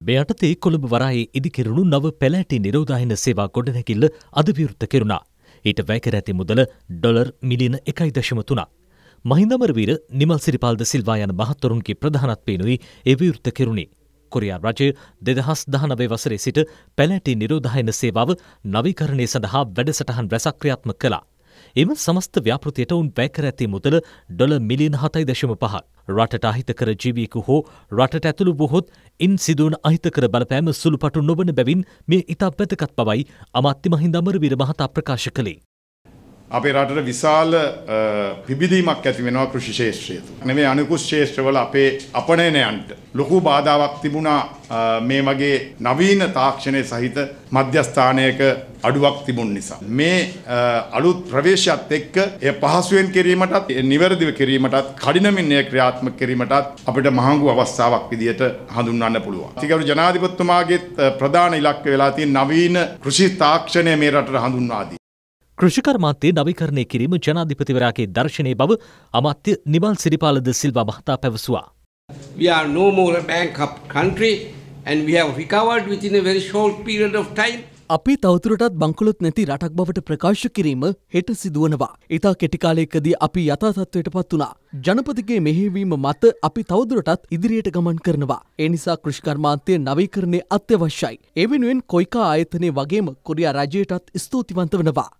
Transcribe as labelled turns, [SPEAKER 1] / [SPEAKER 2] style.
[SPEAKER 1] මේ යටතේ කොළඹ වරායේ ඉදිකෙරුණු නව පැලෑටි නිරෝධායන සේවා ගොඩනැගිල්ල අද විවෘත කෙරුණා. ඊට වැය කර ඇති මුදල ඩොලර් මිලියන 1.3ක්. මහින්ද අමරවීර, නිමල් සිරිපාල් ද සිල්වා යන මහත්වරුන්ගේ ප්‍රධානත්වයෙනුයි ඒ විවෘත කෙරුණේ. කොරියා රජය 2019 වසරේ සිට පැලෑටි නිරෝධායන සේවාව නවීකරණය සඳහා වැඩසටහන් රැසක් ක්‍රියාත්මක කළා. එම සමස්ත ව්‍යාපෘතියට උන් වැය කර ඇති මුදල ඩොලර් මිලියන 7.5ක්. රටට අහිතකර ජීවියෙකු හෝ රටට ඇතුළු වුවහොත් ඉන් සිදුවන අහිතකර බලපෑම සුළුපටු නොවන බැවින් මේ ඉතා වැදගත් බවයි අමාත්‍ය මහින්ද අමරවීර මහතා ප්‍රකාශ කළේ.
[SPEAKER 2] අපේ රටට විශාල පිබිදීමක් ඇති වෙනවා කෘෂි ක්ෂේත්‍රය තුළ. නෙවෙයි අනිකුත් ක්ෂේත්‍රවල අපේ අපනයනයන්ට ලොකු බාධාවක් තිබුණා මේ වගේ නවීන තාක්ෂණයේ සහිත මධ්‍යස්ථානයක අඩුවක් තිබුණ නිසා. මේ අලුත් ප්‍රවේශයත් එක්ක එය පහසුවෙන් කිරීමටත් නිවැරදිව කිරීමටත් කඩිනමින් එය ක්‍රියාත්මක කිරීමටත් අපිට මහඟු අවස්ථාවක් විදියට හඳුන්වන්න පුළුවන්. ඊගොල්ලෝ ජනාධිපතිතුමාගේ ප්‍රධාන ඉලක්කය වෙලා තියෙන නවීන කෘෂි තාක්ෂණය මේ රටට හඳුන්වා දී.
[SPEAKER 1] කෘෂිකර්මාන්තයේ නවීකරණය කිරීම ජනාධිපතිවරයාගේ දර්ශනයේ බව අමාත්‍ය නිමල් සිරිපාල ද සිල්වා මහතා පැවසුවා.
[SPEAKER 3] We are no more a bankrupt country and we have recovered within a very short period of time.
[SPEAKER 4] අපි තවදුරටත් බංකොලොත් නැති රටක් බවට ප්‍රකාශ කිරීම හෙට සිදුවනවා. ඉතා කෙටි කාලයකදී අපි යථා තත්ත්වයට පත් වුණා. ජනපතිගේ මෙහෙයවීම මත අපි තවදුරටත් ඉදිරියට ගමන් කරනවා. ඒ නිසා කෘෂිකර්මාන්තයේ නවීකරණය අත්‍යවශ්‍යයි. ඒ වෙනුවෙන් කොයිකා ආයතනයේ වගේම කොරියා රජයටත් ස්තුතිවන්ත වෙනවා.